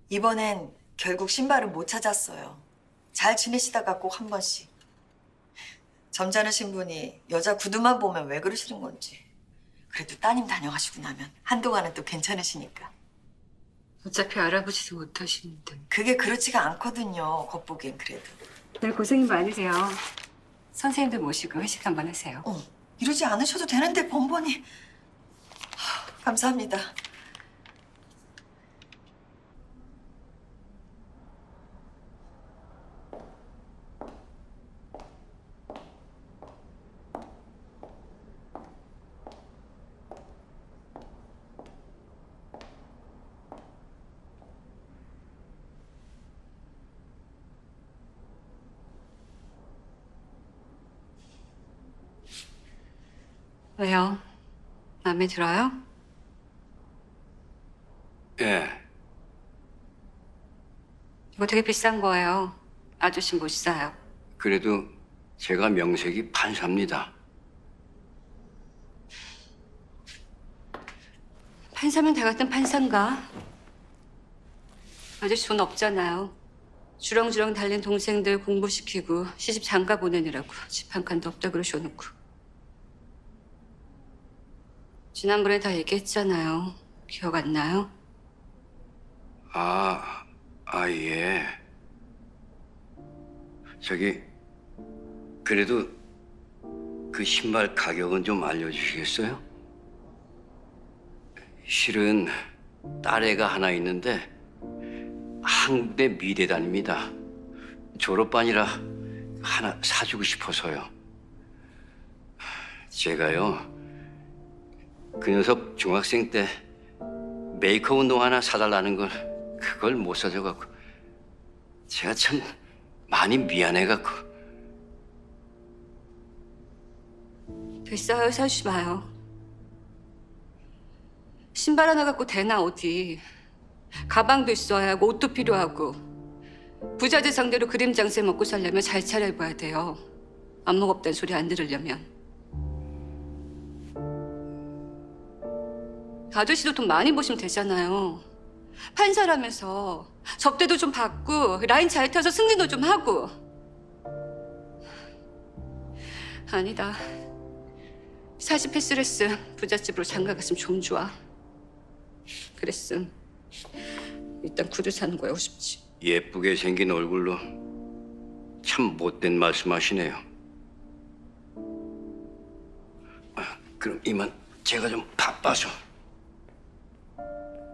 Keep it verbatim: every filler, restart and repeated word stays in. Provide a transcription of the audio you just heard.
이번엔 결국 신발은 못 찾았어요. 잘 지내시다가 꼭 한 번씩. 점잖으신 분이 여자 구두만 보면 왜 그러시는 건지. 그래도 따님 다녀가시고 나면 한동안은 또 괜찮으시니까. 어차피 알아보지도 못하시는데. 그게 그렇지가 않거든요. 겉보기엔 그래도. 늘 고생이 많으세요. 선생님들 모시고 회식 한번 하세요. 어, 이러지 않으셔도 되는데 번번이. 하, 감사합니다. 왜요? 마음에 들어요? 예, 이거 되게 비싼 거예요. 아저씨 못 사요. 그래도 제가 명색이 판사입니다. 판사면 다 같은 판사인가? 아저씨 돈 없잖아요. 주렁주렁 달린 동생들 공부시키고 시집 장가 보내느라고 집 한 칸도 없다 그러셔놓고. 지난번에 다 얘기했잖아요. 기억 안 나요? 아, 아, 예. 저기, 그래도 그 신발 가격은 좀 알려주시겠어요? 실은 딸애가 하나 있는데 한국대 미대 다닙니다. 졸업반이라 하나 사주고 싶어서요. 제가요, 그 녀석 중학생 때 메이크업 운동 하나 사달라는 걸 그걸 못 사줘갖고 제가 참 많이 미안해갖고. 됐어요. 사주지 마요. 신발 하나 갖고 되나 어디. 가방도 있어야 하고 옷도 필요하고. 부자재 상대로 그림 장세 먹고 살려면 잘 차려입어야 돼요. 안목 없다는 소리 안 들으려면. 아저씨도 돈 많이 버시면 되잖아요. 판사라면서 접대도 좀 받고 라인 잘 타서 승진도 좀 하고. 아니다. 사십 패스레스 부잣집으로 장가 갔으면 좀 좋아. 그랬음. 일단 구두 사는 거야 싶지. 예쁘게 생긴 얼굴로 참 못된 말씀하시네요. 아, 그럼 이만 제가 좀 바빠서.